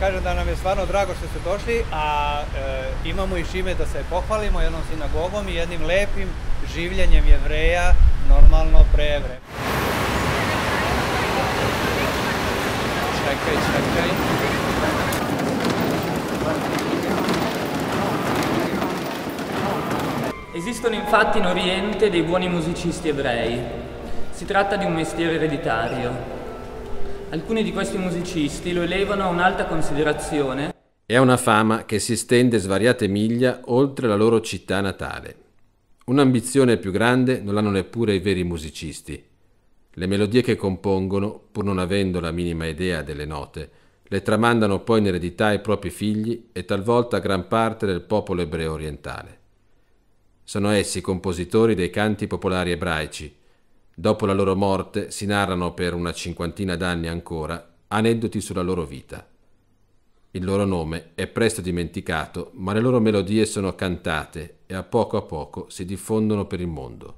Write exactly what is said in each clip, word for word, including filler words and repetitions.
kažem da nam je stvarno drago što ste došli, a e, imamo i čime da se pohvalimo, jednom sinagogom i jednim lepim življenjem Jevreja, normalno pre Jevreja. Čekaj, čekaj. Esistono infatti in Oriente dei buoni musicisti ebrei. Si tratta di un mestiere ereditario. Alcuni di questi musicisti lo elevano a un'alta considerazione e a una fama che si estende svariate miglia oltre la loro città natale. Un'ambizione più grande non hanno neppure i veri musicisti. Le melodie che compongono, pur non avendo la minima idea delle note, le tramandano poi in eredità ai propri figli e talvolta a gran parte del popolo ebreo orientale. Sono essi compositori dei canti popolari ebraici. Dopo la loro morte si narrano per una cinquantina d'anni ancora aneddoti sulla loro vita. Il loro nome è presto dimenticato, ma le loro melodie sono cantate e a poco a poco si diffondono per il mondo.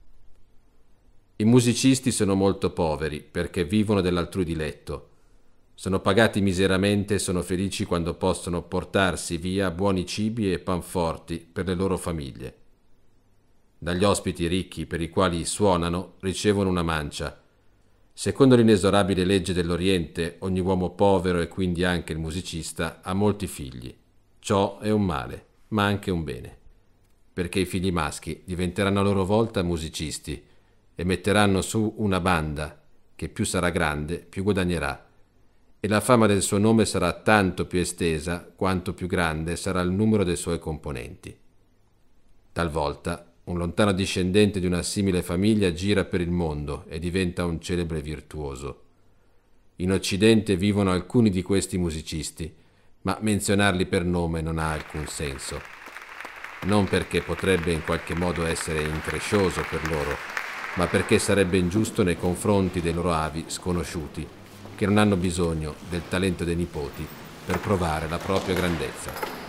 I musicisti sono molto poveri perché vivono dell'altrui diletto. Sono pagati miseramente e sono felici quando possono portarsi via buoni cibi e panforti per le loro famiglie. Dagli ospiti ricchi per i quali suonano ricevono una mancia. Secondo l'inesorabile legge dell'Oriente, ogni uomo povero e quindi anche il musicista ha molti figli. Ciò è un male, ma anche un bene, perché i figli maschi diventeranno a loro volta musicisti e metteranno su una banda che più sarà grande, più guadagnerà, e la fama del suo nome sarà tanto più estesa quanto più grande sarà il numero dei suoi componenti. Talvolta un lontano discendente di una simile famiglia gira per il mondo e diventa un celebre virtuoso. In Occidente vivono alcuni di questi musicisti, ma menzionarli per nome non ha alcun senso. Non perché potrebbe in qualche modo essere increscioso per loro, ma perché sarebbe ingiusto nei confronti dei loro avi sconosciuti, che non hanno bisogno del talento dei nipoti per provare la propria grandezza.